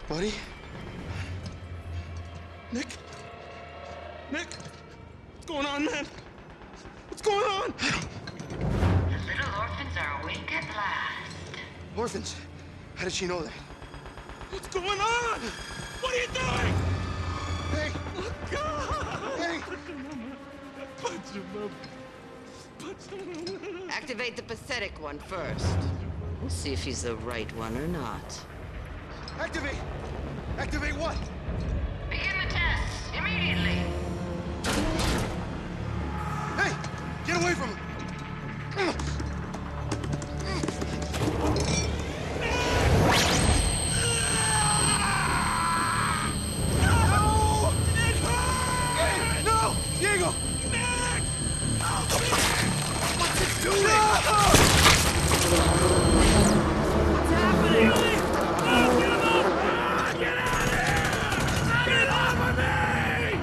Buddy? Nick? Nick? What's going on, man? What's going on? The little orphans are awake at last. Orphans? How did she know that? What's going on? What are you doing? Hey! Oh, God! Hey! Punch him up. Punch him up. Activate the pathetic one first. We'll see if he's the right one or not. Activate! Activate what? Begin the tests immediately. Hey! Get away from him! No! It hurts! Hey! No! Diego! Nick! Help me! What's it doing? What's happening? Oh, get him off! Ah, get out of here! Get off of me!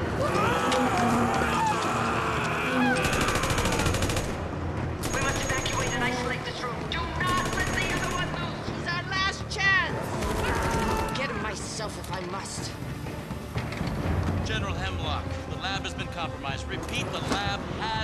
We must evacuate and isolate this room. Do not let the other one loose. He's our last chance! Get him myself if I must. General Hemlock, the lab has been compromised. Repeat, the lab has